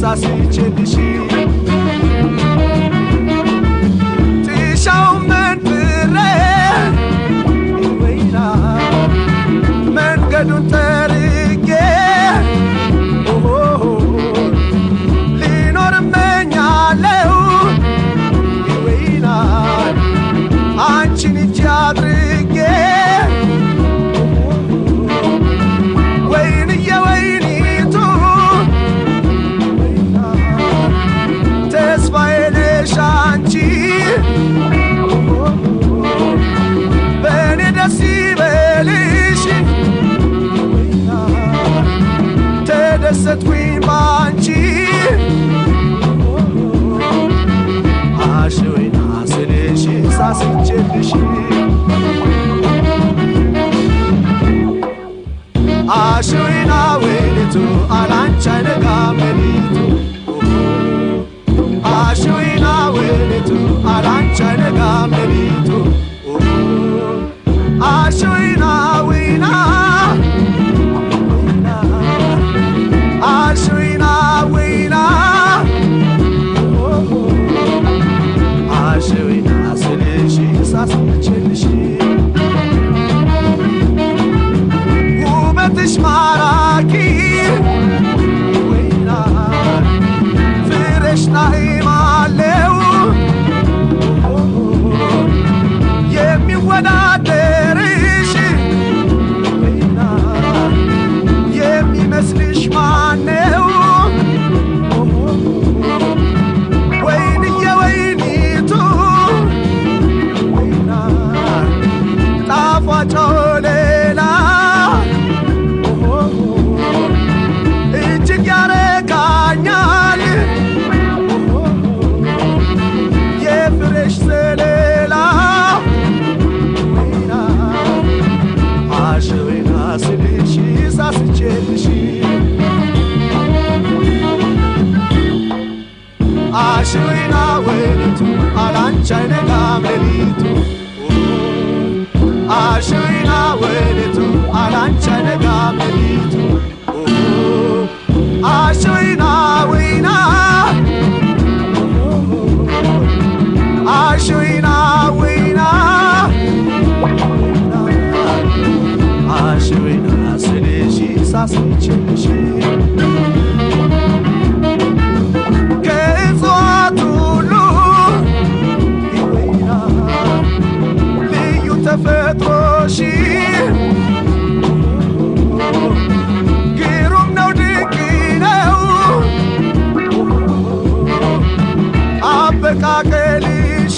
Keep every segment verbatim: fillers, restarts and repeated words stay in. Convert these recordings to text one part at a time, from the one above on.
ሳስችልሽ ትሻው መንብረ ወይና መንገዱን ተርጌ ሊኖር መኛለው ወይና አንቺን እጅ አድርጌ ወይን የወይኒቱ ተስፋዬ ነሽ አንቺ በእኔ ደስ ይበልሽ ተደሰትኩኝ ባንቺ አሽወይና ስልሽ ሳስችልሽ አሽወይና ወይኒቱ አላንቺ አይነጋም ሌሊቱ አሽወይና ወይኒቱ አላንቺ አይነጋም ሌሊቱ አሽወይና ወይና አሽወይና ወይና አሽወይና ስልሽ ሳስችልሽ ውበትሽ ማራኪ ወይና ፍሬሽ ናይማለው የሚወዳደርሽ ወይና የሚመስልሽ ማነው ወይንዬ ወይኒቱ ወይና ጣፋጭ ሌላ እጅግ ያረካኛል የፍሬሽ ስለላ ወይና አሽወይና ስልሽ ሳስችልሽ አሽወይና ወይኒቱ አላንቺ አይነጋም ሌሊቱ አሽወይና ወይኒቱ አላንቺ አይነጋም ሌሊቱ አሽወይና ወይና አሽወይና ወይና አሽወይና ስልሽ ሳስችልሽ ከእጽዋት ሁሉ ወይና ልዩ ተፈጥሮሽ ግሩም ነው ድንቅ ነው አበቃቀልሽ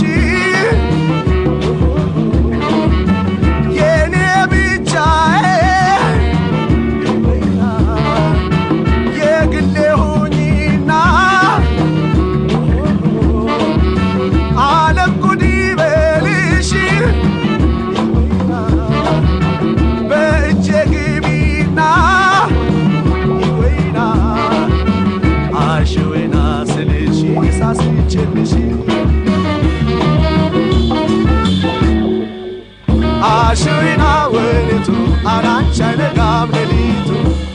የኔ ብቻዬ ወይና የግሌ ሁኚና ዓለም ጉድ ይበልሽ ወይና በእጄ ግቢና ወይና አሽወይና ስልሽ ሳስችልሽ አሽወይና ወይኒቱ አላንቺ አይነጋም ሌሊቱ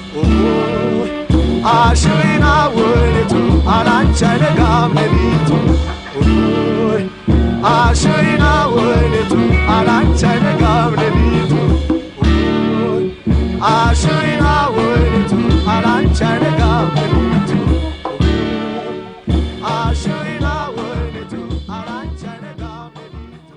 አሽወይና ወይኒቱ አላንቺ አይነጋም ሌሊቱ አሽወይና ወይኒቱ አላንቺ አይነጋም ሌሊቱ አሽወይና ወይኒቱ አላንቺ አይነጋም ሌሊቱ አሽወይና ወይኒቱ አላንቺ አይነጋም ሌሊቱ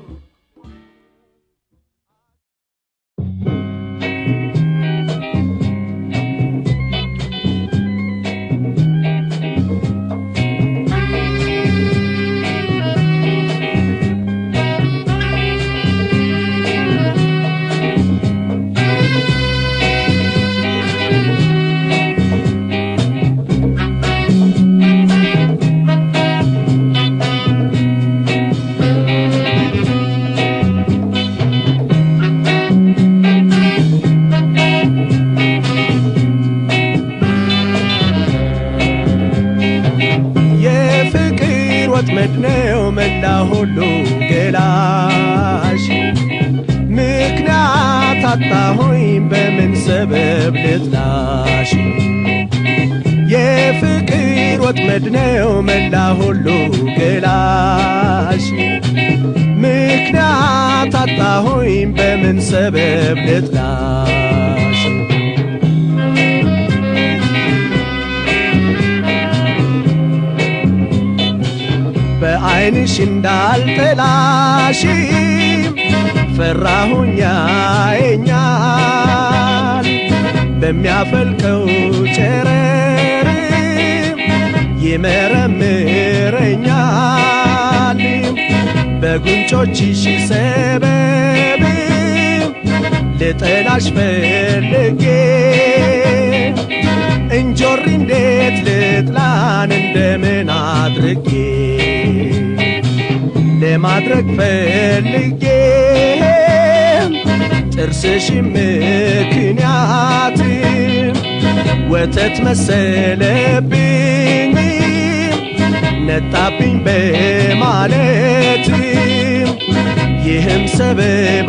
ወጥመድነው መላ ሁሉ ገላሽ ምክንያት አጣሁኝ በምን ሰበብ ልጥላሽ የፍቅር ወጥመድ ነው መላ ሁሉ ገላሽ ምክንያት አጣሁኝ በምን ሰበብ ልጥላሽ በዓይንሽ እንዳልጠላሽ ፈራሁኝ ያየኛል በሚያፈልቀው ጨረር ይመረምረኛል በጉንጮችሽ ሰበብ ልጠላሽ ፈልጌ እንጆሪ እንዴት ልጥላን እንደምን አድርጌ ለማድረግ ፈልጌ ጥርስሽ ምክንያት ወተት መሰለብኝ ነጣብኝ በማለት ይህም ሰበብ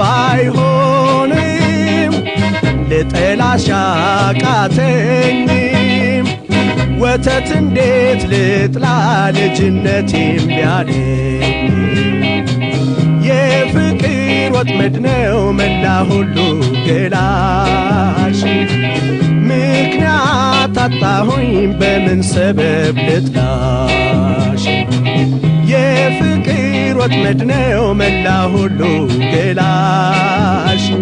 አይሆንም ልጠላሽ አቃተኝ ወተት እንዴት ልጥላ ልጅነቴም ቢያለኝ የፍቅር ወጥመድ ነው መላ ሁሉ ገላሽ ምክንያት አጣሁኝ በምን ሰበብ ልጥላሽ የፍቅር ወጥመድ ነው መላ ሁሉ ገላሽ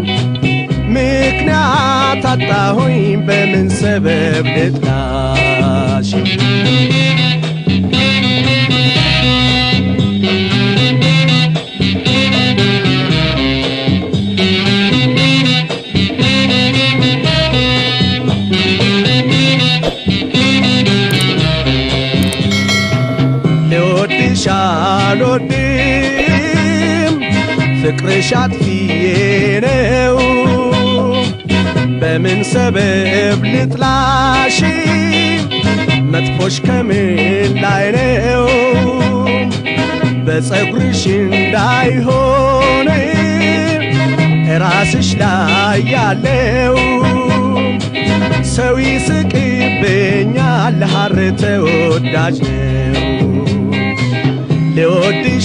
ምክንያት አጣሁኝ በምን ሰበብ ልጥላሽ ልወድሽ አልወድም ፍቅርሽ አጥፊዬ ነው በምን ሰበብ ልጥላሽ መጥፎሽ ከምን ላይ ነው በፀጉርሽ እንዳይሆን ራስሽ ላይ ያለው ሰው ይስቅብኛል ሐር ተወዳጅ ነው ልወድሽ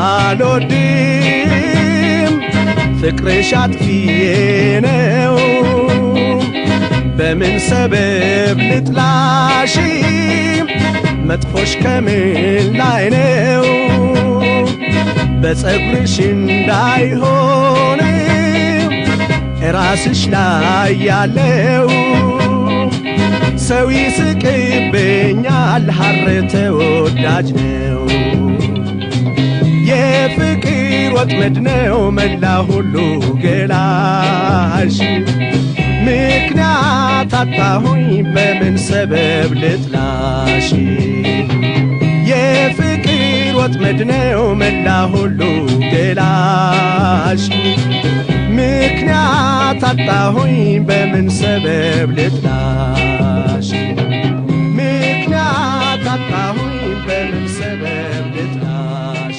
አልወድም ፍቅርሽ አጥፊዬ ነው በምን ሰበብ ልጥላሽ መጥፎሽ ከምን ላይ ነው በፀጉርሽ እንዳይሆን ራስሽ ላይ ያለው ሰው ይስቅብኛል ሐር ተወዳጅ ነው የፍቅር ወጥመድ ነው መላ ሁሉ ገላሽ ምክንያት አጣሁኝ በምን ሰበብ ልጥላሽ የፍቅር ወጥመድ ነው መላ ሁሉ ገላሽ ምክንያት አጣሁኝ በምን ሰበብ ልጥላሽ ምክንያት አጣሁኝ በምን ሰበብ ልጥላሽ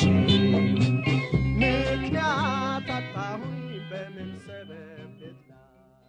ምክንያት አጣሁኝ በምን ሰበብ ልጥላሽ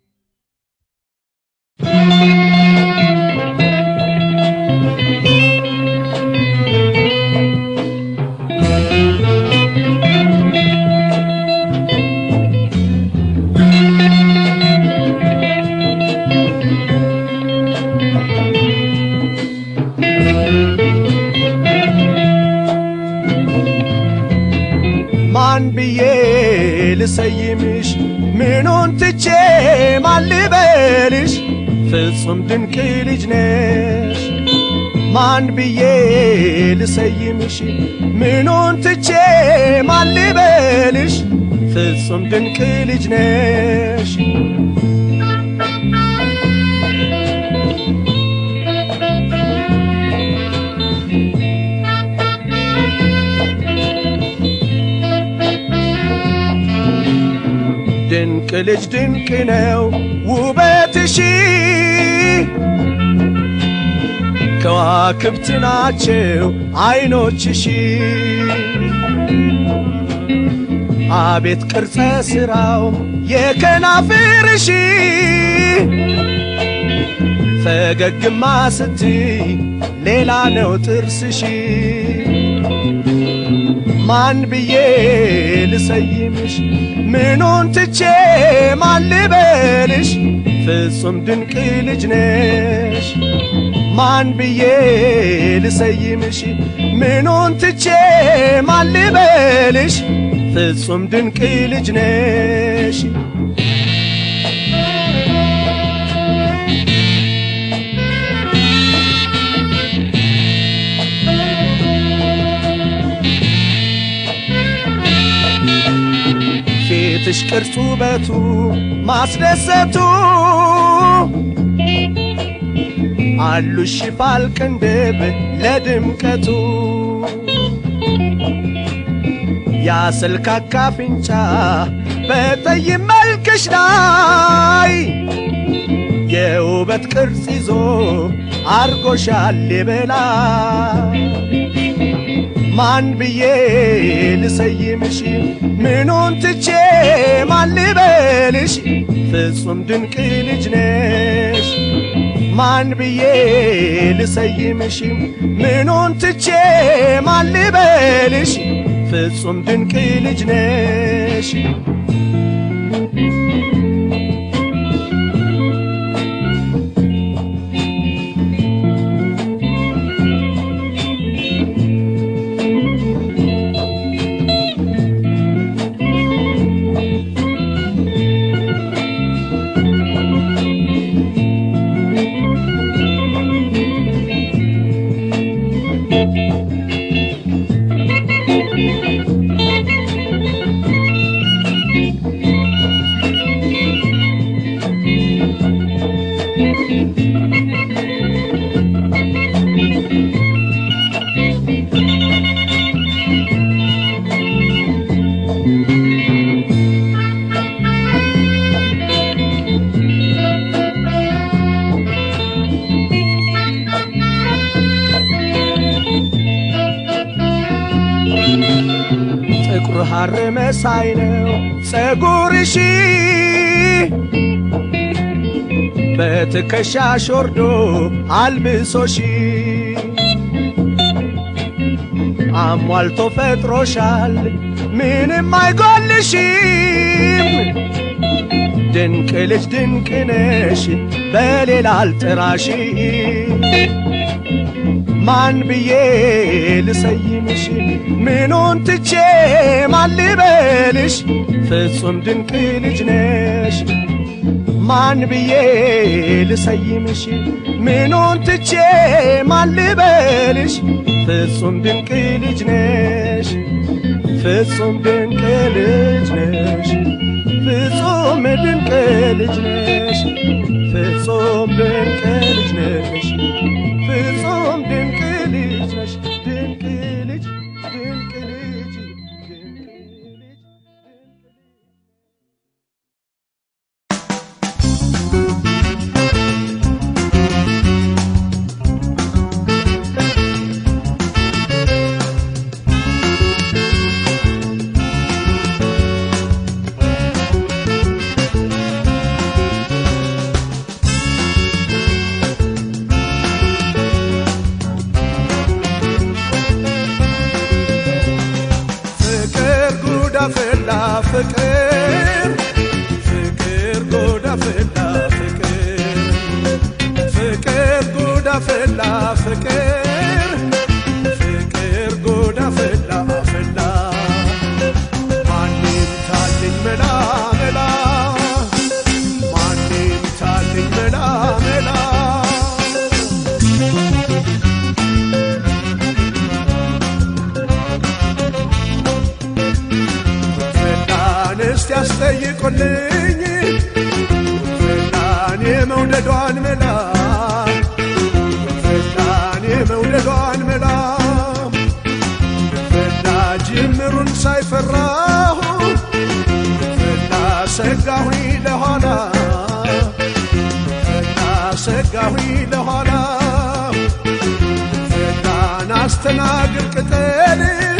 ማን ብዬ ልሰይምሽ ምኑን ትቼ ማን ልበልሽ ፍጹም ድንቅ ልጅ ነሽ ማን ብዬ ልሰይምሽ ምኑን ትቼ ማን ልበልሽ ፍጹም ድንቅ ልጅ ነሽ ድንቅ ልጅ ድንቅ ነው ውበትሽ ከዋክብት ናቸው አይኖችሽ አቤት ቅርጸ ስራው የከናፍርሽ ፈገግማ ስትይ ሌላ ነው ጥርስሽ ማን ብዬ ልሰይምሽ ምኑን ትቼ ማን ልበልሽ ፍጹም ድንቅ ልጅ ነሽ ማን ብዬ ልሰይምሽ ምኑን ትቼ ማን ልበልሽ ፍጹም ድንቅ ልጅ ነሽ ፊትሽ ቅርጹ ውበቱ ማስደሰቱ አሉሽ ሽፋል ቅንድብ ለድምቀቱ ያስልካካ አፍንጫ በጠይም መልክሽ ላይ የውበት ቅርጽ ይዞ አርጎሻል የበላይ ማን ብዬ ልሰይምሽ ምኑን ትቼ ማን ልበልሽ ፍጹም ድንቅ ልጅ ነሽ ማን ብዬ ልሰይምሽ ምኑን ትቼ ማን ልበልሽ ፍጹም ድንቅ ልጅ ነሽ ጥቁር ሐር መሳይ ነው ጸጉርሽ በትከሻሽ ወርዶ አልብሶሽ አሟልቶ ፈጥሮሻል ምንም አይጎልሽም ድንቅ ልጅ ድንቅ ነሽ በሌላ አልጥራሽ ማን ብዬ ልሰይምሽ ምኑን ትቼ ማን ልበልሽ ፍጹም ድንቅ ልጅ ነሽ ማን ብዬ ልሰይምሽ ምኑን ትቼ ማን ልበልሽ ፍጹም ድንቅ ልጅ ነሽ ፍጹም ድንቅ ልጅ ነሽ ፍጹም ድንቅ ልጅ ነሽ ፍጹም ድንቅ ልጅ ነሽ ፍጹም ድንቅ ልጅ ነሽ ድንቅ ልጅ ድንቅ ልጅ ድንቅ ልጅ ፍቅር ፍቅር ጎዳ ፈላ ፍቅር ፍቅር ጎዳ ፈላ ፍቅር ፍቅር ጎዳ ፈላ ፈላ ማንም ታልኝ መላ መላ ማንም ታልኝ መላ መላ ያስጠይቁልኝ ፈላን የመውደዷን መላ ፈላን የመውደዷን መላ ፈላ ጅምሩን ሳይፈራሁ ፈላ ሰጋሁኝ ለኋላ ፈላ ሰጋሁኝ ለኋላ ፈላን አስተናግር ቅጠል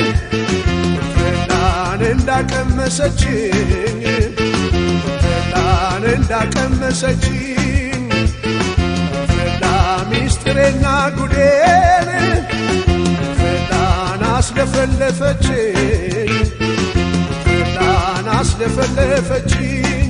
እንዳቀመሰችኝ ፈላን እንዳቀመሰችኝ ፈላ ፍቅሬና ጉዴን ፍላን አስለፈለፈችኝ ፍላን አስለፈለፈችኝ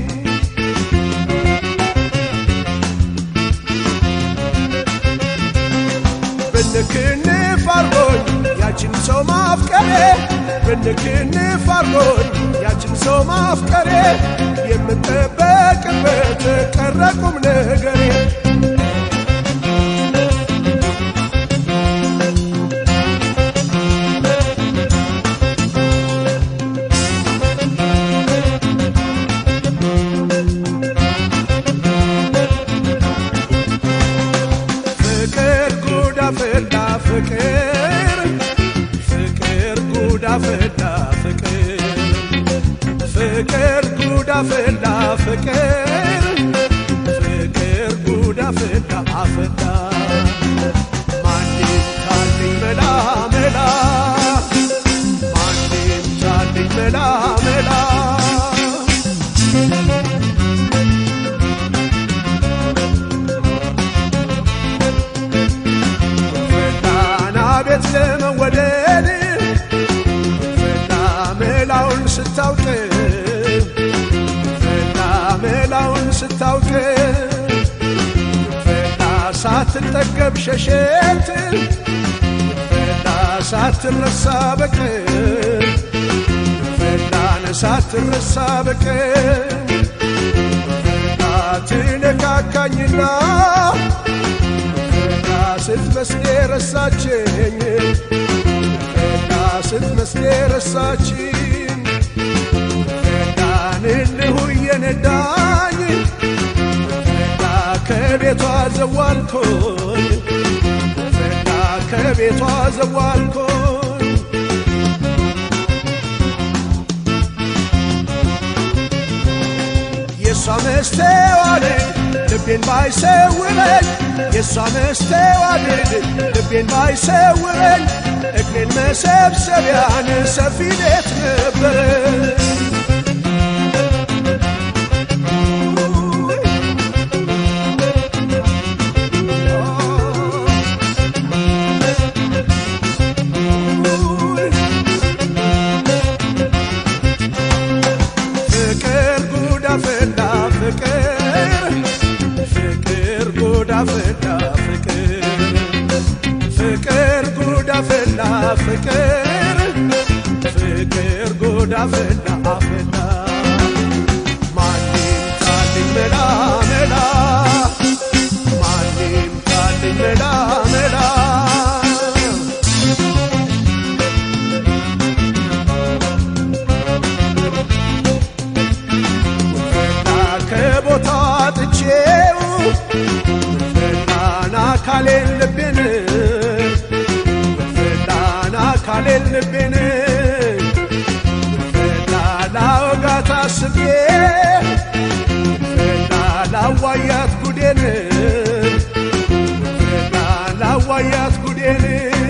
ብንክንፍ አርጎኝ ያችን ሰው ማፍቀሬ ብንክንፍ አርጎኝ ያችን ሰው ማፍቀሬ የምጠበቅበት ቀረ ቁም ነገሬ ፍቅር ፍቅር ጉዳ ፈላ ፍቅር ፍቅር ጉዳ ፈላ ፍቅር ፍቅር ጉዳ ፈላ አፈላ ማንም ታልኝ መላ መላ ማንም ታልኝ መላ መላ ለመወደድ ፈላ መላውን ስታውቅ ፈላ መላውን ስታውቅ ፈላ ሳትጠገብ ሸሸት ፈላ ሳትረሳ በቅር ፈላን ሳትረሳ በቅር ፈላ ትነካካኝና ስትመስል ረሳችኝ ፈላ ስትመስል ረሳችኝ ፈላን ልሁ የነዳኝ ፈላ ከቤቷ ዘዋልኩኝ ፈላ ከቤቷ ዘዋልኩኝ የሷ መስተዋድድ ልቤን ባይሰውረኝ የሷ መስተዋድድ ልቤን ባይሰውረኝ እግሬን መሰብሰቢያን ሰፊ ቤት ነበረ ፍቅር ጉዳ ፈላ ፍቅር ፍቅር ጉዳ ፈላ ፍቅር ፍቅር ጉዳ ፈላ ፍቅር ፍቅር ጉዳ ፈላ አፈላ ማንም ታልኝ መላ መላ ማንም ታልኝ መላ መላ ከቦታ ጥቼው ፈላን አካሌን ልቤን ፈላን አካሌን ልቤን ፈላ ላወጋት አስቤ ፈላ ላዋያት ጉዴን ፈላ ላዋያት ጉዴን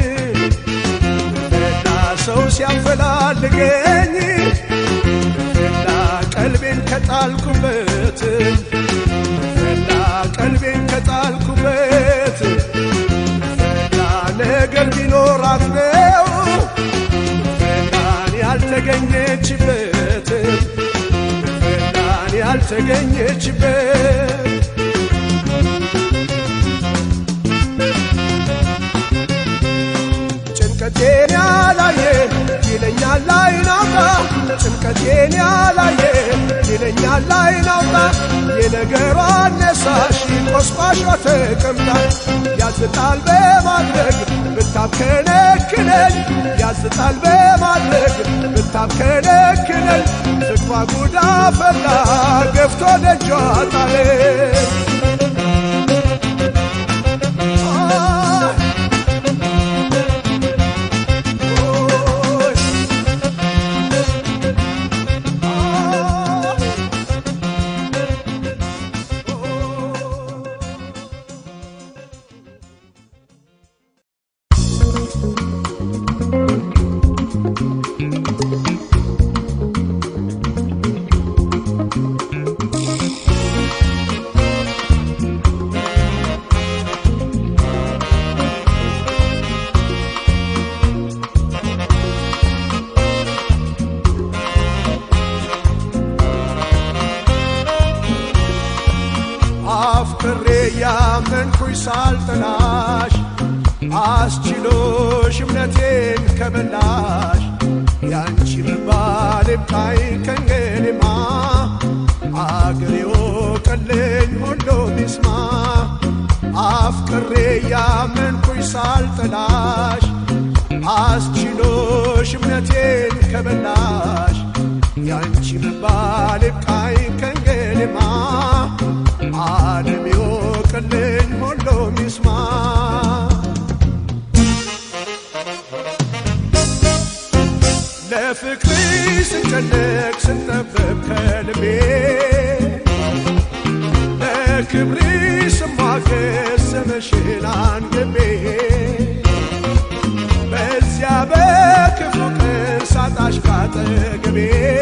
ፈላ ሰው ሲያፈላልገኝ ፈላ ቀልቤን ከጣልኩበት ፈላ ቀልቤን ከጣልኩበት ፈላ ነገር ቢኖራት ነው ፈላን ያልተገኘችበት ፈላን ያልተገኘችበት ጭንቀቴን ያላየ ይለኛል አይናውጣ ጭንቀቴን ያላየ ይለኛል አይናውጣ የነገሯ አነሳሽ ቆስቋሿ ተቀምጣ ያዝጣል በማድረግ ብታብከነክነኝ ያዝጣል በማድረግ ብታብከነክነኝ ፍቅሯ ጉዳ ፈላ ገፍቶ ደጇ ጣለኝ ያመንኩኝ ሳልጠላሽ አስችሎሽ እምነቴን ከበላሽ ያንቺ መባል ይብቃኝ ከእንግዲህማ አገር ይወቅልኝ ሁሉም ይስማ አፍቅሬ ያመንኩኝ ሳልጠላሽ አስችሎሽ እምነቴን ከበላሽ ያንቺ መባል ይብቃኝ ከእንግዲህማ ዓለም ይወቅልኝ ሁሉም ይስማ ለፍቅርሽ ስጨነቅ ስጠበብ ከልቤ ለክብርሽ ስሟገስ ስምሽን አንግቤ በዚያ በክፉ ቀን ሳጣሽ ካጠገቤ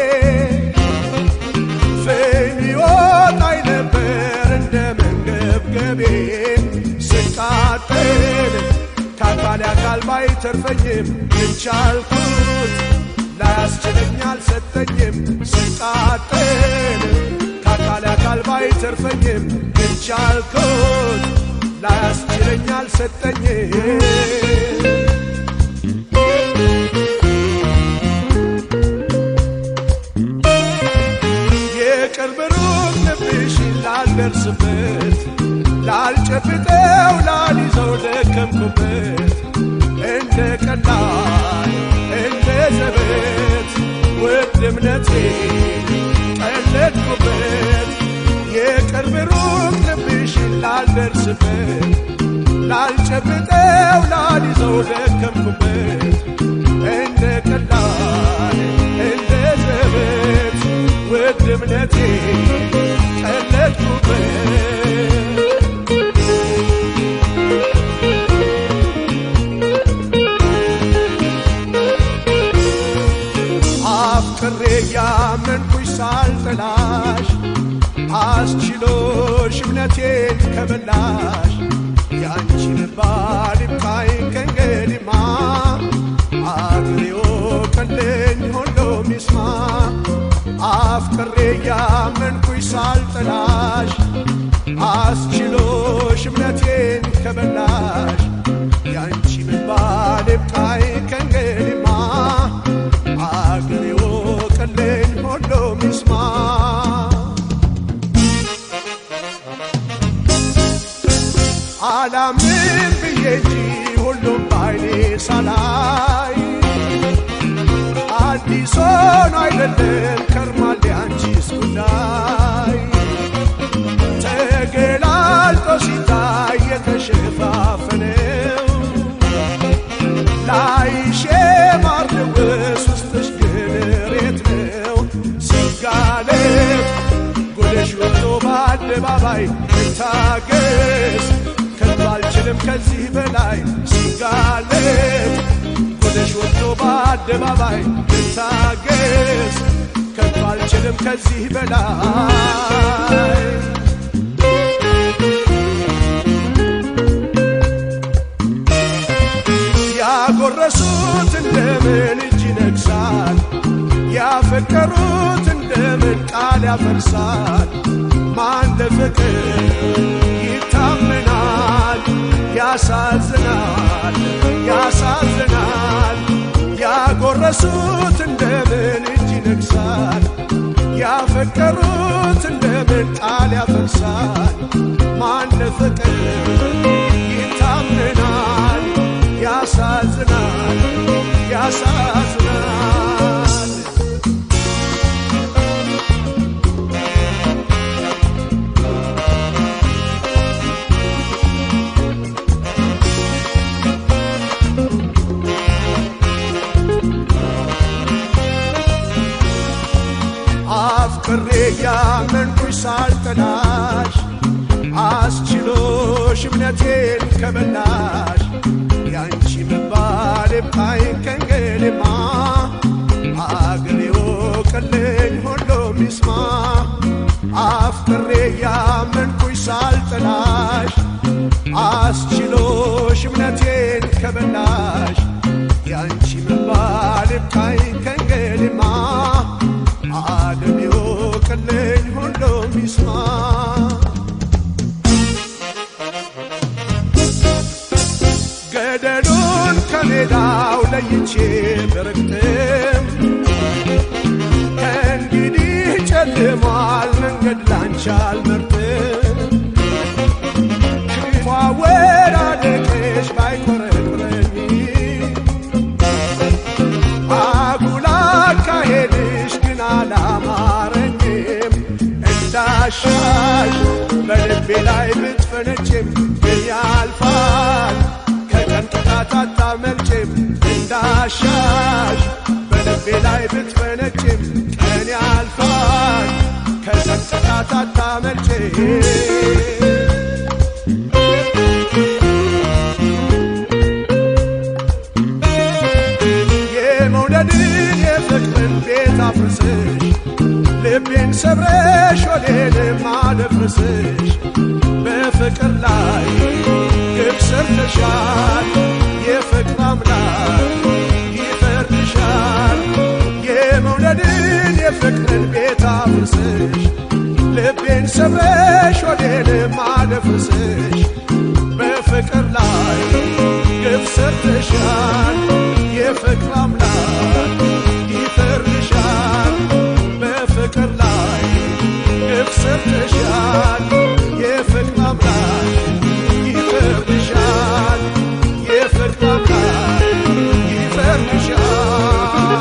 ፍም ይወጣኝ ነበር እንደ መንገብገቤ ስቃጠል ከአካል አካል ባይተርፈኝም የቻልኩት ላያስችለኝ አልሰጠኝም ስቃጠል ከአካል አካል ባይተርፈኝም የቻልኩት ላያስችለኝ አልሰጠኝም የቅርብ ሩቅ ልብሽን ላልደርስበት ላልጨብጠው ላልይዘው ደከምኩበት እንደ ቀላል እንደ ዘበት ውድ እምነቴን ቀለድኩበት የቅርብ ሩቅ ልብሽን ላልደርስበት ላልጨብጠው ላልይዘው ደከምኩበት እንደ ቀላል እንደ ዘበት ውድ እምነቴን ቀለድኩበት አፍቅሬ ያመንኩኝ ሳልጠላሽ አስችሎሽ እምነቴን ከበላሽ ያንቺ መባል ይብቃኝ ከእንግዲህማ አገር ይወቅልኝ ሁሉም ይስማ አፍቅሬ ያመንኩኝ ሳልጠላሽ አስችሎሽ እምነቴን ከበላሽ ያንቺ መባል ይብቃኝ ከእንግዲህማ አገር ይወቅልኝ ሁሉም ይስማ አላምን ብዬ እንጂ ሁሉም ባይኔ ሳላይ አዲስ ሆኖ አይደለም ከርሟል ያንቺስ ጉዳይ ተገላልጦ ሲታይ የተሸፋፈነው ላይሽ ማርደውስ ውስጥሽ ግን ሬት ነው ሲጋለጥ ጉድሽ ወጥቶ በአደባባይ ልታገስ ከቶ አልችልም ከዚህ በላይ ሲጋለጥ ጉድሽ ወጥቶ በአደባባይ ልታገስ ከቶ አልችልም ከዚህ በላይ ያጎረሱት እንደምን እጅ ይነግሳል ያፈቀሩት እንደምን ቃል ያፈርሳል ማን ለፍቅር ይታመናል ያሳዝናል ያሳዝናል ያጎረሱት እንደምን እጅ ይነግሳል ያፈቀሩት እንደምን ቃል ያፈርሳል ማን ለፍቅር ይታመናል ያሳዝናል ያሳዝናል አፍቅሬ ያመንኩኝ ሳልጠላሽ አስችሎሽ እምነቴን ከበላሽ ያንቺ መባል ይብቃኝ ከእንግዲህማ አገር ይወቅልኝ ሁሉም ይስማ አፍቅሬ ያመንኩኝ ሳልጠላሽ አስችሎሽ እምነቴን ከበላሽ ያንቺ መባል ይብቃኝ ከእንግዲህማ ዓለም ይወቅልኝ ሁሉም ይስማ ለይቼ ብርቅም ከእንግዲህ ጨልሟል መንገድ ላንቺ አልመርጥም ክፉ አወዳደቅሽ ባይኮረኩረኝ አጉል አካሄድሽ ግን አላማረኝም እንዳሻሽ በልቤ ላይ ብትፈነጭም ግን ያልፋል ከቀን ቅጣት አታመልጭም እንዳሻሽ በልቤ ላይ ብትፈነጭም ቀን ያልፋል ከቀን ቅጣት አታመልጭም የመውደድን የፍቅርን ቤት አፍርስሽ ልቤን ሰብረሽ ወዴንም አደፍርስሽ በፍቅር ላይ ግፍ ሰርተሻል የፍቅር አምላክ ይፈርድሻል የመውደድን የፍቅርን ቤት አፍርስሽ ልቤን ሰብረሽ ወዴንም አደፍርስሽ በፍቅር ላይ ግፍ ሰርተሻል የፍቅር አምላክ ይፈርድሻል በፍቅር ላይ ግፍ ሰርተሻል የፍቅር አምላክ ይፈርድሻል የፍቅር አምላክ ይፈርድሻል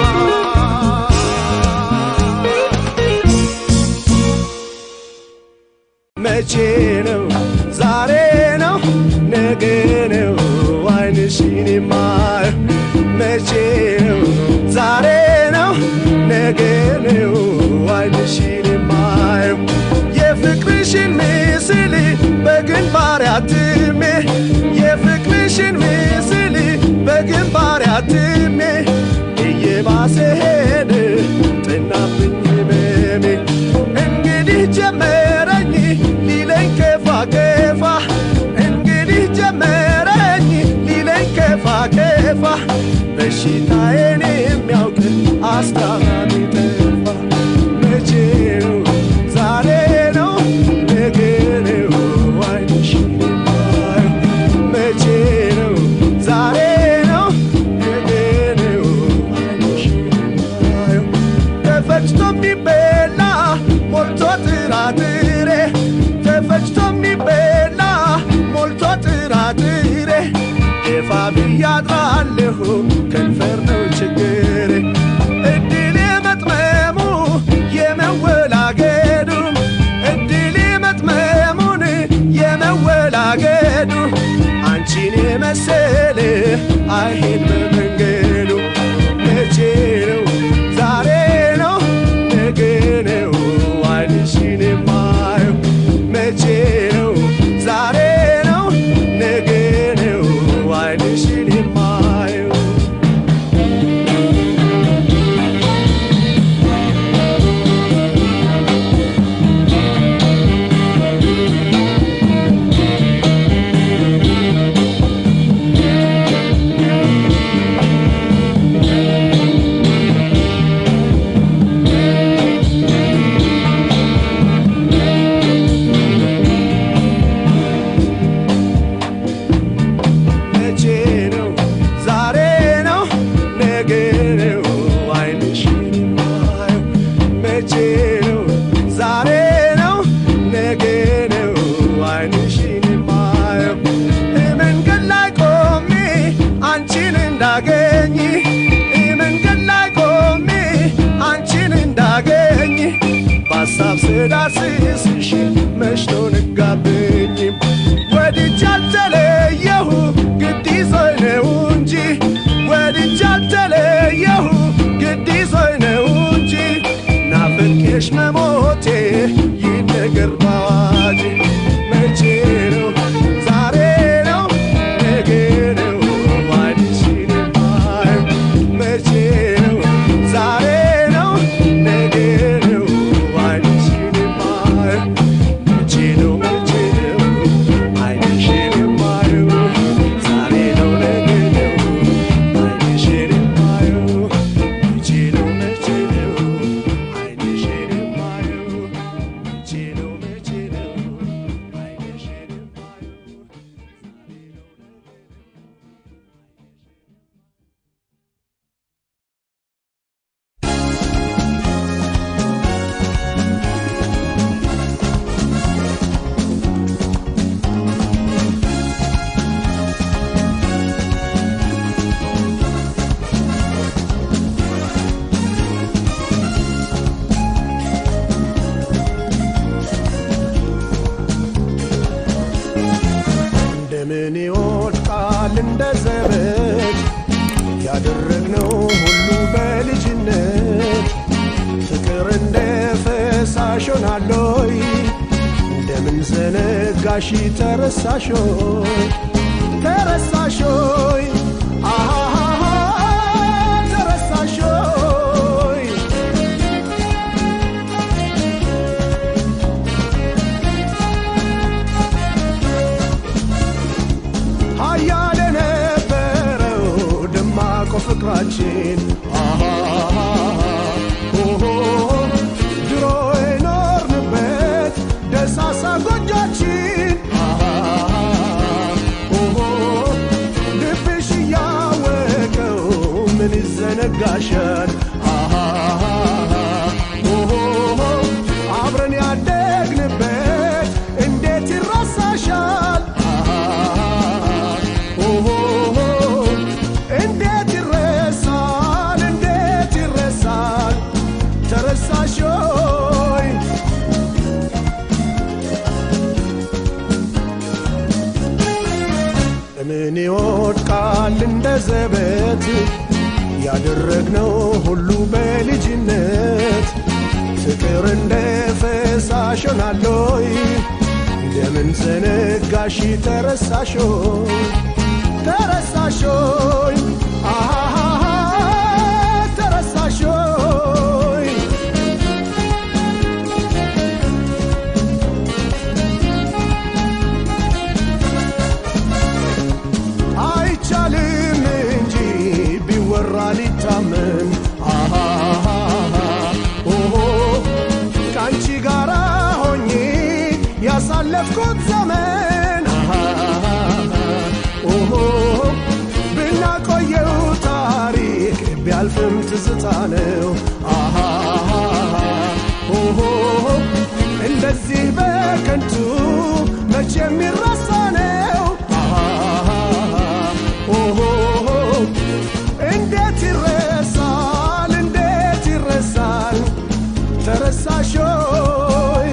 መቼ ነው ዛሬ ነው ነገ ነው ዓይንሽን የማየው መቼ ነው ዛሬ ነው ነገ ነው ዓይንሽን የማየው የፍቅርሽን ምስል በግንባሬ አትሜ የፍቅርሽን ምስል በግንባሬ አትሜ እየባሰ ሄደ ጠናብኝ ህመሜ እንግዲህ ጀመረኝ ሊለኝ ከፋ ከፋ እንግዲህ ጀመረኝ ሊለኝ ከፋ ከፋ በሽታዬን የሚያውቅ አስታማሚ ጠፋ መቼ ነው ዛሬ ነው ነገ ነው ዓይንሽን የማየው መቼ ነው ዛሬ ነው ነገ ነው ዓይንሽን የማየው ተፈጭቶ የሚበላ ሞልቶ ጥራጥሬ ተፈጭቶ የሚበላ ሞልቶ ጥራጥሬ ደፋ ብዬ አድራለሁ ከንፈር ነው ችግሬ እድሌ መጥመሙ የመወላገዱ እድሌ መጥመሙን የመወላገዱ አንቺን የመሰለ አይሄድ በመንገዱ መቼ ነው ዛሬ ነው ነገ ነው ዓይንሽን የማየው መቼ ነው ዛሬ ነው ነገ ነው ዓይንሽን የማየው በሐሳብ ስዳስስሽ መሽቶ ነጋብኝም ወድጄ አልተለየሁ ግድ ይዞኝ ነው እንጂ ወድጄ አልተለየሁ ግድ ይዞኝ ነው እንጂ ናፍቄሽ መሞቴ ይነገር ባዋጅ መቼ ነው ዛሬ ነው ነገ ነው ዓይንሽን የማየው መቼ ነው ዛሬ ነው ነገ ነው ዓይንሽን የማየው መቼ ነው መቼ ነው ዓይንሽን የማየው ዛሬ ነው ነገ ነው ዓይንሽን የማየው መቼ ነው መቼ ነው ዓይንሽን የማየው መቼ ነው መቼ እንደምን ይወድቃል እንደ ዘበት ያደረግነው ሁሉ በልጅነት ፍቅር እንደ ፈሳሽ ሆናለይ እንደምን ዘነጋሽ ተረሳሾይ ተረሳሾይ አሃሃ ተረሳሾይ ሃያለ ነበረው ደማቆ ፍቅራችን አሃሃ ኦሆ ድሮ የኖርንበት ደሳሳ ጎጆችን ልብሽ ያወቀው ምን ይዘነጋሻል አብረን ያደግንበት እንዴት ይረሳሻል እንዴት ይረሳል እንዴት ይረሳል ተረሳሾይ ምን ይወድቃል እንደ ዘበት ያደረግነው ሁሉ በልጅነት ፍቅር እንደ ፈሳሽ ሆናለይ እንደምን ዘነጋሽ ተረሳሾይ ተረሳሾይ አሃሃ ተረሳሾይ አይቻልም እንጂ ቢወራ ሊታመን አሃሃ ኦሆ ካንቺ ጋራ ሆኜ ያሳለፍኩት ዘመን አሃሃ ኦሆ ብናቆየው ታሪክ ቢያልፍም ትዝታ ነው አሃሃ ኦሆ እንደዚህ በከንቱ መቼ የሚረሳ ነው እንዴት ይረሳል እንዴት ይረሳል ተረሳሾይ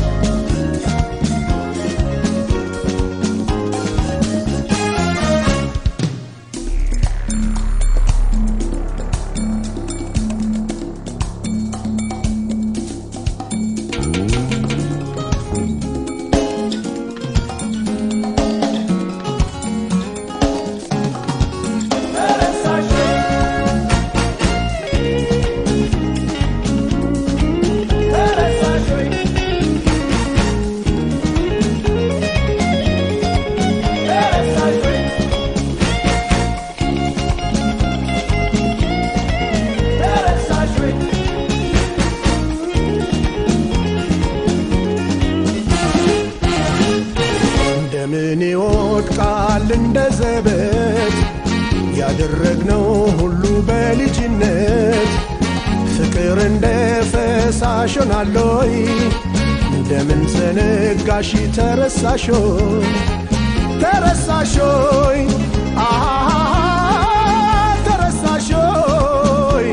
እንደምን ይወድቃል እንደ ዘበት ያደረግነው ሁሉ በልጅነት ፍቅር እንደ ፈሳሽ ሆናለይ እንደምን ዘነጋሽ ተረሳሾይ ተረሳሾይ አሃሃ ተረሳሾይ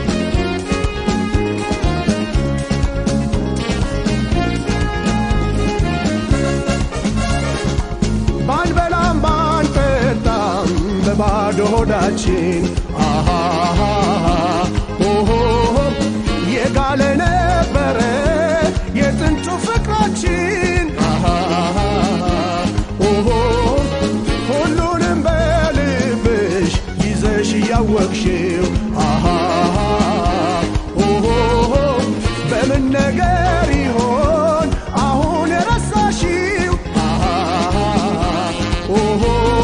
ባንበላም ባንጠጣም በባዶ ሆዳችን አሃሃ ኦሆ የጋለ ነበረ የጥንቱ ፍቅራችን አሃሃ ኦሆ ሁሉንም በልብሽ ይዘሽ ያወቅሽው አሃሃ ኦሆ በምን ነገር ይሆን አሁን የረሳሽው ኦሆ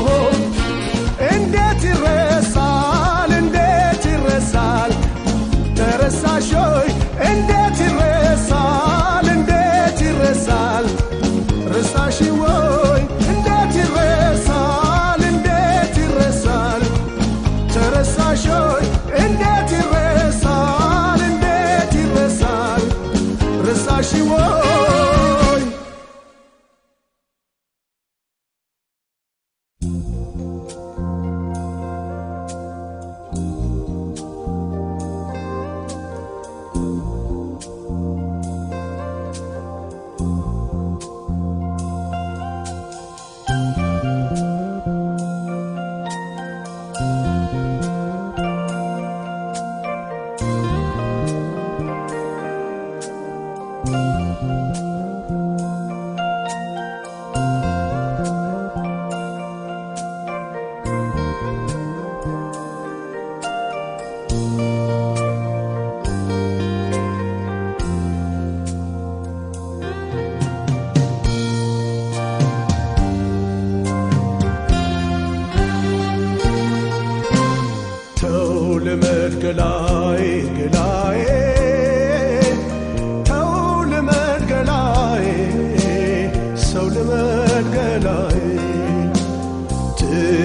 እንዴት ይረሳል እንዴት ይረሳል ተረሳሾይ እንዴት ይረሳል እንዴት ይረሳል ረሳሽወይ እንዴት ይረሳል እንዴት ይረሳል ተረሳሾይ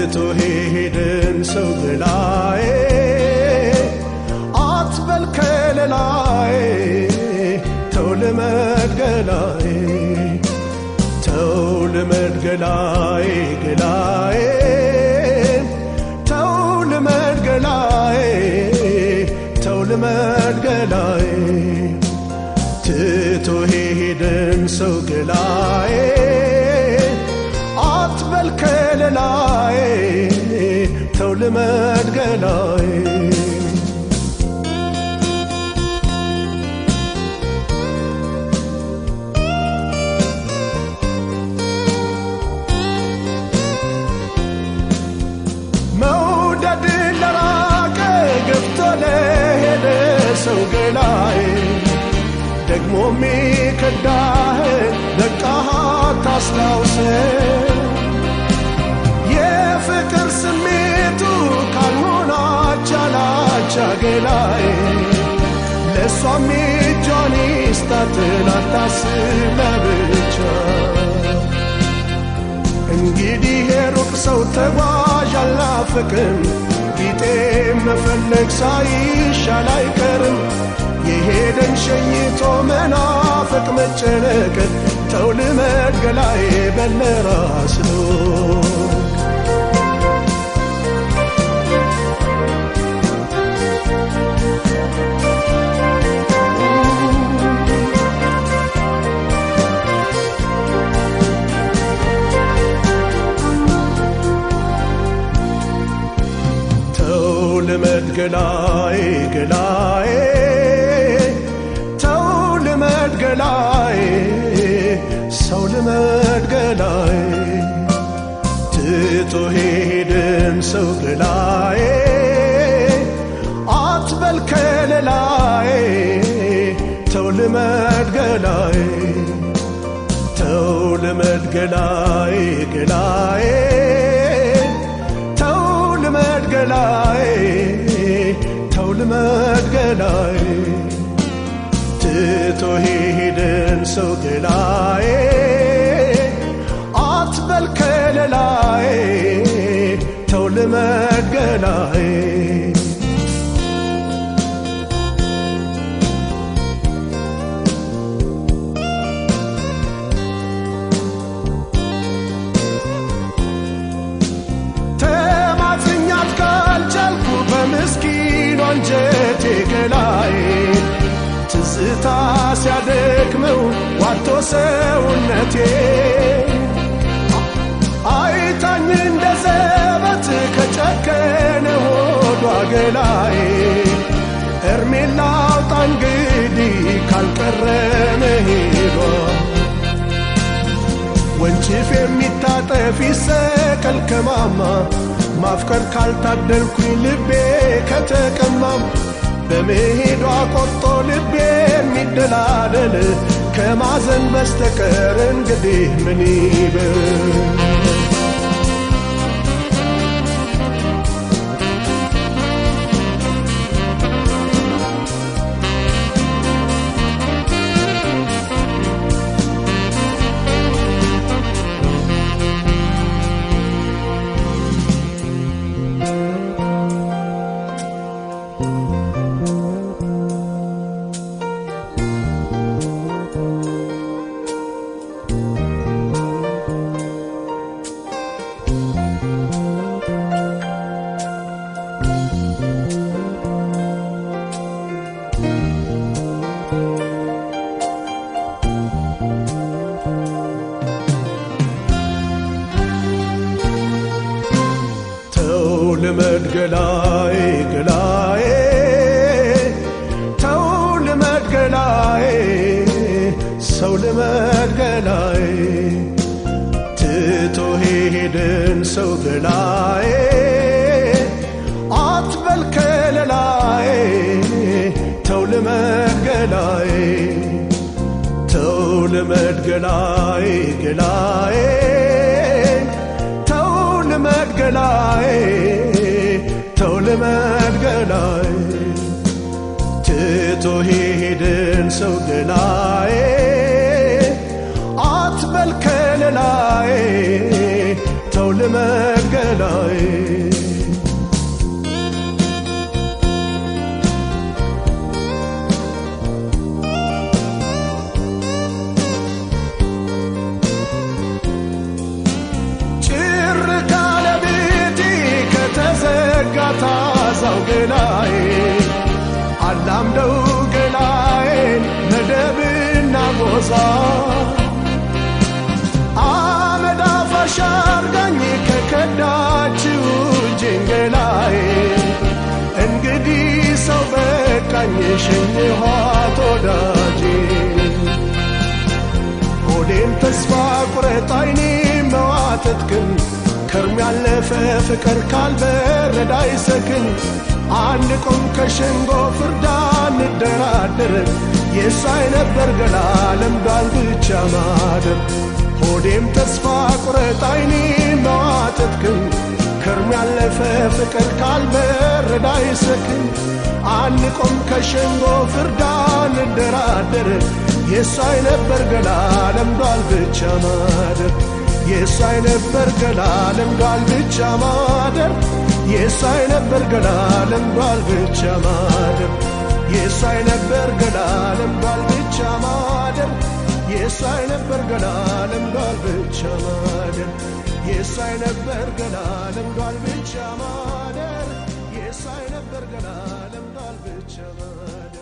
ትቶ ሄደን ሰው ገላዬ አትበል ከለላዬ ተው ልመድ ገላዬ ተው ልመድ ገላዬ ገላዬ ተው ልመድ ገላዬ ተው ልመድ ገላዬ ትቶ ሄደን ሰው ገላዬ አትበል ከለላዬ ተው ልመድ ገላዬ መውደድ ለራቀ ገፍቶ ለሄደ ሰው ገላዬ ደግሞ ሚከዳህ በቃህ ታስታውሰው የፍቅር ስሜቱ ካልሆነ አቻላቻ ገላዬ ለሷም እጇን ይስጣትን አታስብ ለብቻ እንግዲህ የሩቅ ሰው ተጓዥ አልናፍቅም ቢጤ መፈለግ ሳይሻል አይቀርም የሄደን ሸኝቶ መናፈቅ መጨነቅ ተው ልመድ ገላዬ በል ራስህ ተው ልመድ ገላዬ ገላዬ ገላዬ ሰው ልመድ ገላዬ ትቶ ሄደን ሰው ገላዬ አትበል ከለላዬ ተው ልመድ ገላዬ ተው ልመድ ገላዬ ገላዬ ተው ልመድ ገላዬ ተው ልመድ ገላዬ ትቶ ሄደን ሰው ገላዬ አትበል ከለላዬ ተው ልመድ ገላዬ ተማጽኛት ካልቻልኩ በምስኪን አንጀቴ ገላዬ ትዝታ ሲያደክመው ዋቶ ሰውነቴ አይታኝ እንደ ዘበት ከጨከነ ሆዷ ገላዬ እርሜን ላውጣ እንግዲህ ካልቀረ መሄዷ ወንጭፍ የሚታጠፍ ይሰቀል ከማማ ማፍቀር ካልታደልኩኝ ልቤ ከተቀማም በመሄዷ ቆርጦ ልቤ የሚደላደል ከማዘን በስተቀር እንግዲህ ምን ይበል ልመድ ገላዬ ገላዬ ተው ልመድ ገላዬ ሰው ልመድ ገላዬ ትቶ ሄደን ሰው ገላዬ አትበል ከለላዬ ተው ልመድ ገላዬ ተው ልመድ ገላዬ ገላዬ ተው ልመድ ገላዬ ተው ልመድ ገላዬ ትቶ ሄደን ሰው ገላዬ አትበል ከለላዬ ተው ልመድ ገላዬ ገላዬ አላምደው ገላዬን መደብና ጎዛ አመድ አፋሽ አርጋኝ ከከዳችው ጀንገላዬ እንግዲህ ሰው በቃኝ ሸኝኋት ወዳጄ ሆዴን ተስፋ ቁረጥ አይኔ መዋተትክን ከርም ያለፈ ፍቅር ካልበረዳ አይሰክን አንድ ቆም ከሸንጎ ፍርዳ እንደራደር የሳይ ነበር ገላ ለምዷል ብቻ ማደር ሆዴም ተስፋ ቁረጥ አይኔ መዋተትክን ከርም ያለፈ ፍቅር ካልበረዳ አይሰክን አንድ ቆም ከሸንጎ ፍርዳ እንደራደር የሳይ ነበር ገላ ለምዷል ብቻ ማደር የሳይ ነበር ገላ ለምዷል ብቻ ማደር የሳይ ነበር ገላ ለምዷል ብቻ ማደር የሳይ ነበር ገላ ለምዷል ብቻ ማደር የሳይ ነበር ገላ ለምዷል ብቻ ማደር የሳይ ነበር ገላ ለምዷል ብቻ ማደር የሳይ ነበር ገላ ለምዷል ብቻ ማደር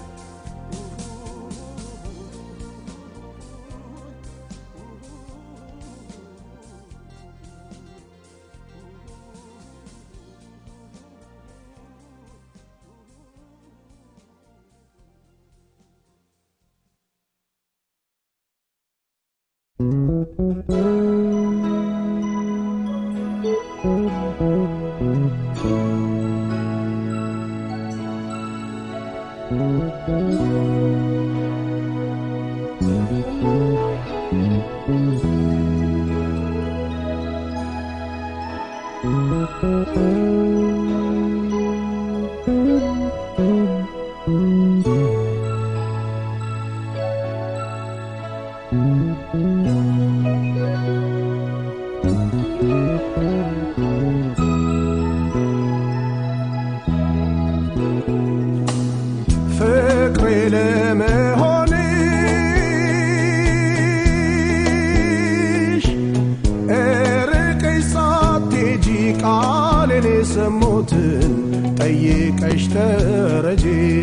ሰሞትን ጠይቀሽ ተረጂ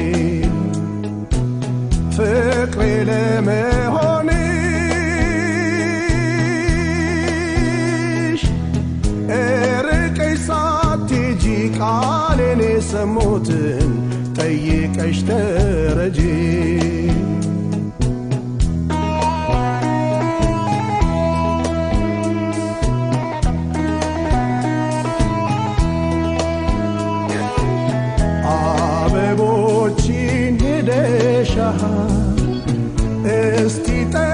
ፍቅሬ ለመሆንሽ እርቀሽ ሳትሄጂ ቃሌን ሰሞትን ጠይቀሽ ተረጂ እስቲ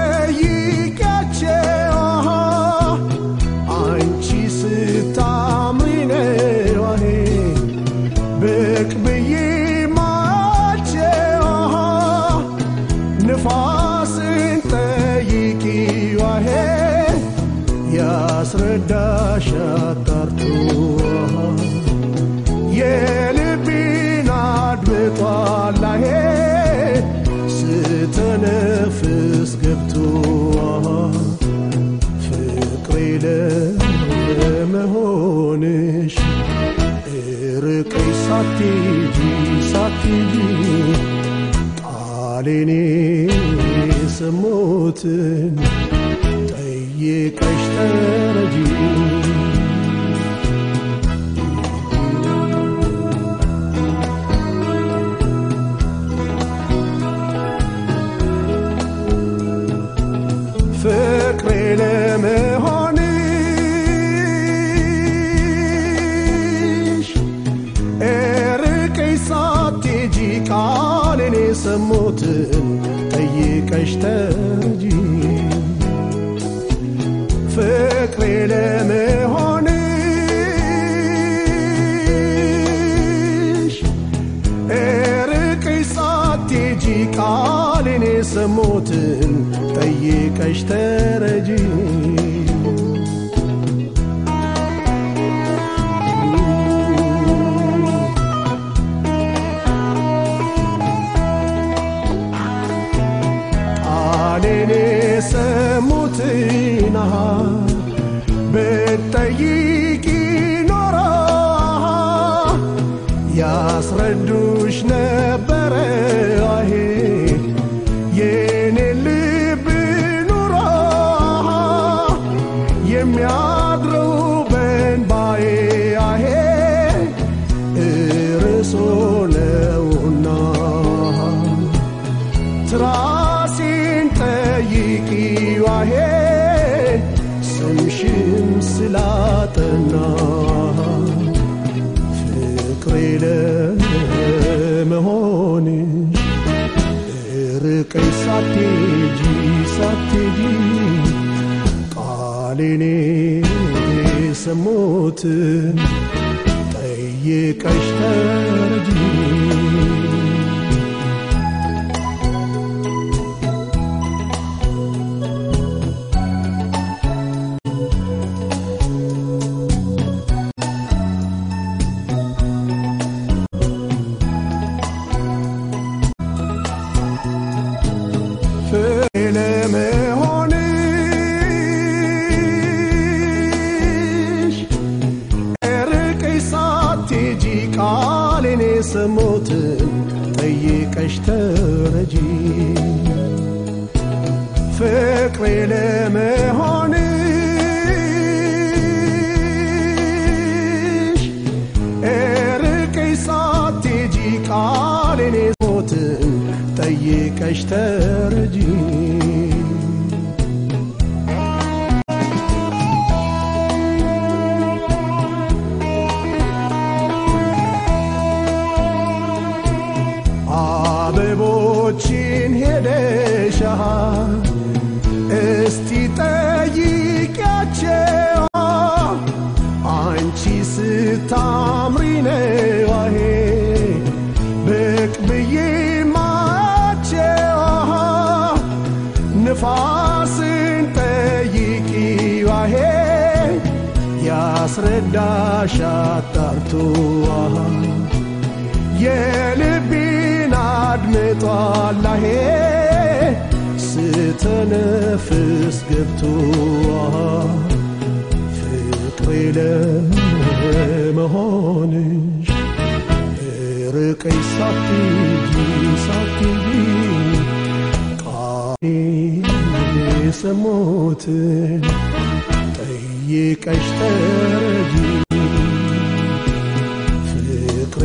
ጠይቂያቸው አንቺ ስታምሪ ነው ብቅ ብዬ ማያቸው ንፋስን ጠይቂው ያስረዳሽ አጣርቶ የልቤን አድምጧል ስተነፍስ ገብቶ ፍቅሬ ለመሆንሽ እርቀሽ ሳትሄጂ ሳትሄጂ ቃሌን ሰሞትን ጠይቀሽ ተረጂ ፍቅሬ ለመሆንሽ እርቀሽ ሳትሄጂ ቃሌን ሰሞትን ጠይቀሽ ተረጂ ፍቅሬ ለመሆንሽ እርቀሽ ሳትሄጂ ቃሌን ሰሞትን ጠይቀሽ ተረጂ ያጠና ፍቅሬ ለመሆንሽ ርቀሽ ሳትሄጂ ሳትሄጂ ቃሌን የሰሙትን ጠይቀሽ ተረጂ ሰሞትን ጠይቀሽ ተረጂ ፍቅሬ ለመሆንሽ ርቀሽ ሳትሄጂ ቃሌን ሰሞትን ጠይቀሽ ተረጂ አበቦችን ሄደሽ እስቲ ጠይቂያቸው አንቺ ስታምሪ ነው አሄ ብቅ ብዬ ማያቸው ንፋስን ጠይቂው አሄ ያስረዳሽ አጣርቶ የልቤን አድምጧል አሄ ስተነፍስ ገብቶ ፍቅሬ ለመሆንሽ ርቀሽ ሳትሄጂ ሳትሄጂ ቃሌን የሰሙትን ጠይቀሽ ተረጂ ፍቅሬ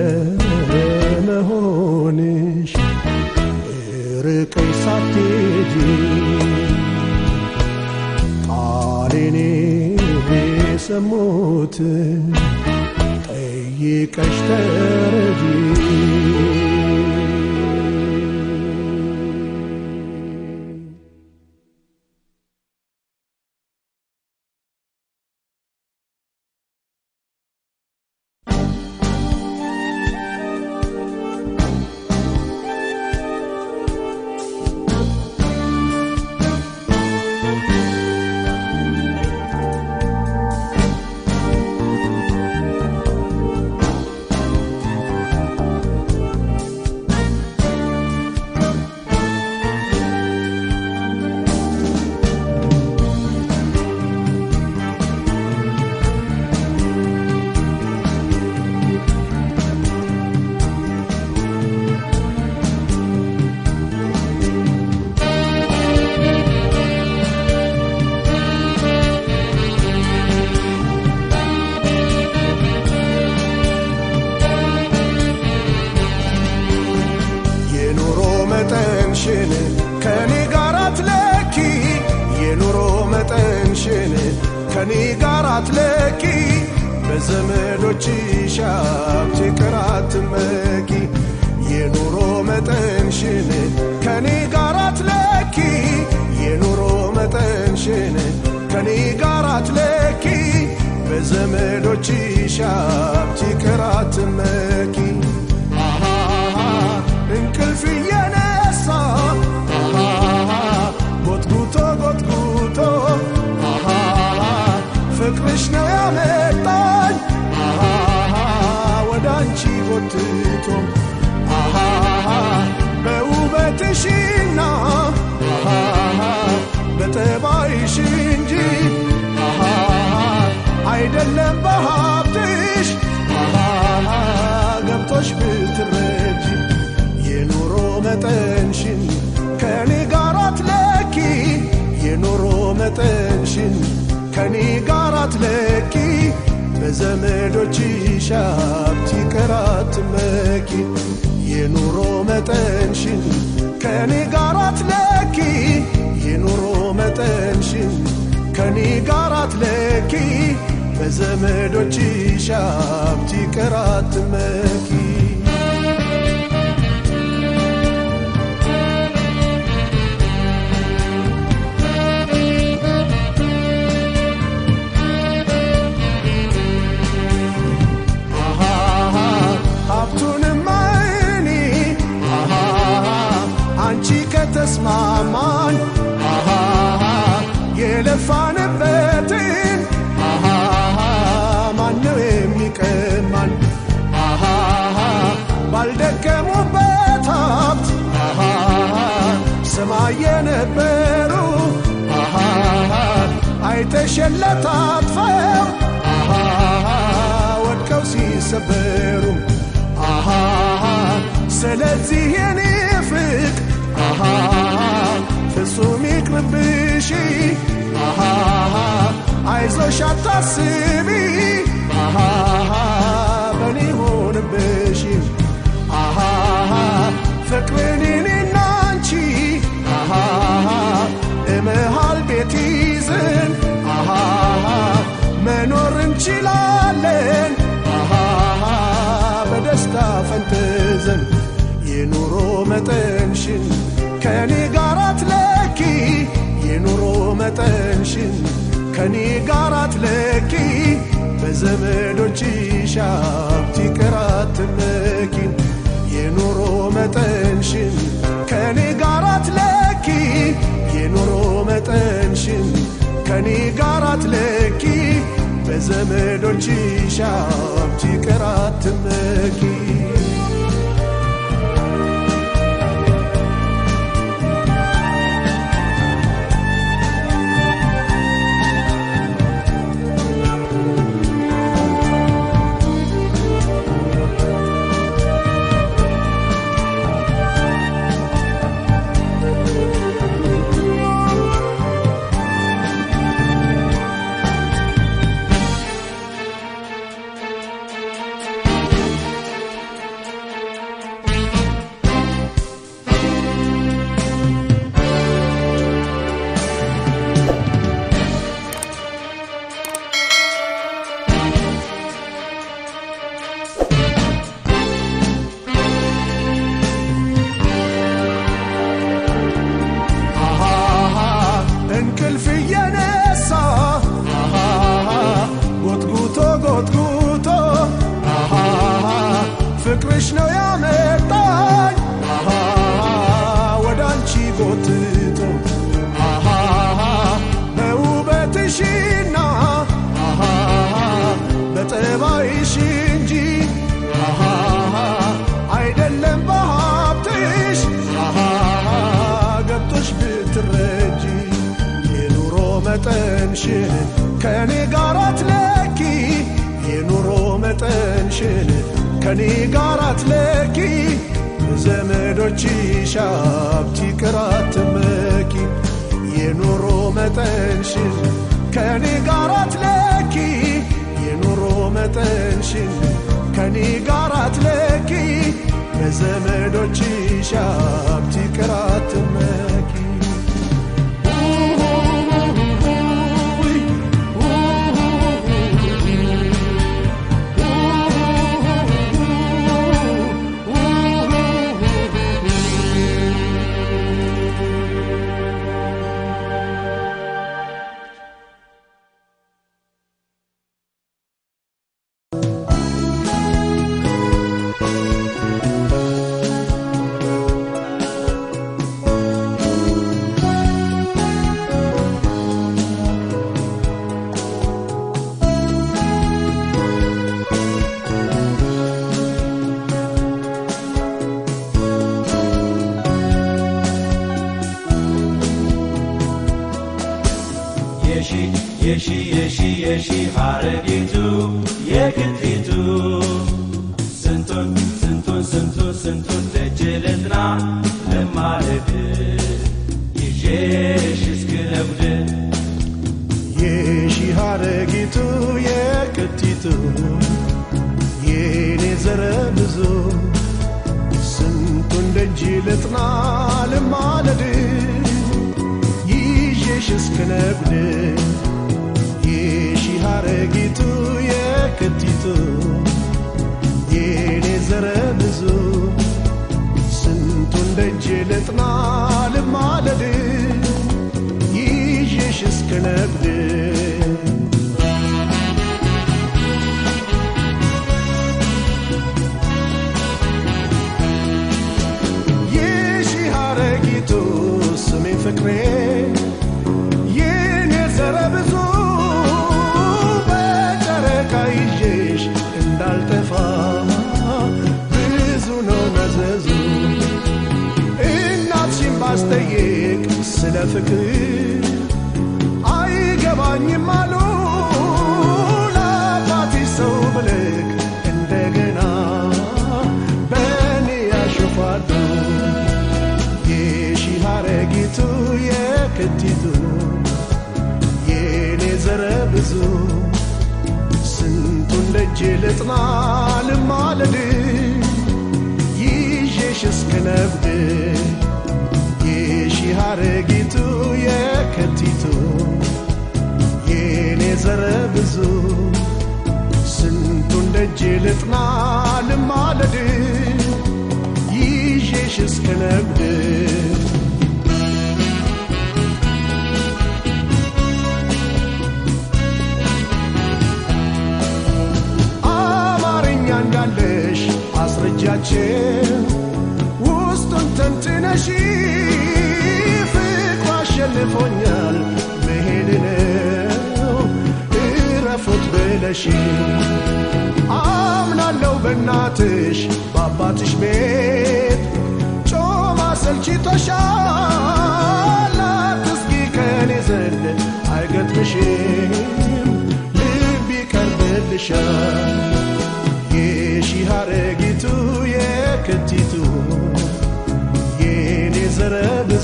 ለመሆንሽ ርቀሽ ሳትሄጂ ቃሌን የሰሙትን ጠይቀሽ ተረጂ ከኔ ጋር አትለኪ የኑሮ መጠንሽን ከኔ ጋር አትለኪ በዘመዶችሽ ሀብት ይቅር አትመኪ የኑሮ መጠንሽን ከኔ ጋር አትለኪ የኑሮ መጠንሽን ከኔ ጋር አትለኪ በዘመዶችሽ ሀብት ይቅር አትመኪ እንቅልፍ የነሳ ጎትጉቶ ጎትጉቶ ፍቅርሽ ነው ያመጣኝ ወዳንቺ ጎትቶ በውበትሽና በጠባይሽ እንጂ አይደለም በሀብትሽ ገብቶሽ ብትረጂ የኑሮ መጠንሽን ከኔ ጋር አትለኪ የኑሮ መጠንሽን ከኔ ጋር አትለኪ በዘመዶችሽ ሀብት ይቅር አትመኪ የኑሮ መጠንሽን ከኔ ጋር አትለኪ የኑሮ መጠንሽን ከኔ ጋር አትለኪ በዘመዶችሽ ሀብት ይቅር አትመኪ ተስማማን አሃ የለፋንበትን አሃ ማነው የሚቀማን አሃ ባልደከሙበት ሀብት አሃ ሰማይ የነበሩ አሃ አይተሸለታጥፈው አሃ ወድቀው ሲሰበሩ አሃ ስለዚህ የኔ ፍቅር አሃ ፍጹም ይቅርብሽ አሃ አይዞሽ አታስቢ አሃ በኔ ሆንብሽ አሃ ፍቅርን እኔና አንቺ አሃ እመሃል ቤት ይዘን አሃ መኖር እንችላለን አሃ በደስታ ፈንጥዘን የኑሮ መጠንሽን ከኔ ጋር አትለኪ የኑሮ መጠንሽን ከኔ ጋር አትለኪ በዘመዶችሽ ሀብት ይቅር አትመኪ የኑሮ መጠንሽን ከኔ ጋር አትለኪ የኑሮ መጠንሽን ከኔ ጋር አትለኪ በዘመዶችሽ ሀብት ይቅር አትመኪ ፍቅርሽ ነው ያመጣኝ አሃ ወዳንቺ ጎትቶ አሃ በውበትሽና አሃ በጠባይሽ እንጂ አሃ አይደለም በሀብትሽ አሃ ገብቶሽ ብትረጂ የኑሮ መጠንሽን ከኔ ጋር አትለኪ የኑሮ መጠንሽን ከኔ ጋር አትለኪ በዘመዶችሽ ሀብት ይቅር አትመኪ የኑሮ መጠንሽን ከኔ ጋር አትለኪ የኑሮ መጠንሽን ከኔ ጋር አትለኪ በዘመዶችሽ ሀብት ይቅር አትመኪ yeshi yeshi yeshi haregitu yekitu sentun sentun sentun sentun tejelena lemaled yeshi skelebd yeshi haregitu yekitu yene zarabuzo sentun tejelena lemaled yeshi skelebd ሀረጊቱ የክቲቱ የኔ ዘረ ብዙ ስንቱን ደጅ ልጥና ልማለድ ይዤሽ እስክነግድ የሺ ሀረጊቱ ስሜ ፍቅሬ የኔ ዘረ ብዙ በጨረቃ ይዤሽ እንዳልጠፋ ብዙ ነው መዘዙ እናትሽን ባስጠይቅ ስለ ፍቅር አይገባኝም አሉ ለአባቴ ሰው ብልክ እንደገና በእኔ ያሾፋሉ የሺ ሀረጊቱ የክቲቱ የኔ ዘረ ብዙ ስንቱን ደጅ ልጥና ልማለድ ይዤሽ እስክነግድ የሺ ሀረጊቱ የክቲቱ የኔ ዘረ ብዙ ስንቱን ደጅ ልጥና ልማለድ ይዤሽ እስክነግድ አማርኛ እንዳለሽ አስረጃችን ውስጡን ተንትነሽ ፍቅሩ አሸንፎኛል መሄድ ነው እረፉት ብለሽ አምናለሁ በእናትሽ በአባትሽ ቤት ጮማ ሰልችቶሻል አትስጊ ከኔ ዘንድ አይገጥምሽም ልብ ይቀርብልሻል የሺ ሀረጊቱ የክቲቱ የኔ ዘረ ብዙ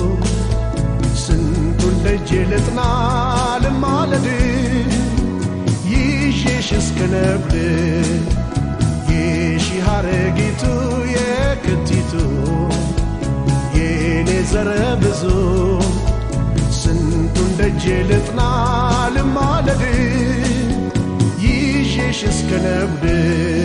ስንቱን ደጅ ልጥና ልማለድ ይዤሽ እስክነግድ የሺ ሀረጊቱ የክቲቱ የኔ ዘረ ብዙ ስንቱን ደጅ ልጥና ልማለድ ይዤሽ እስክነግድ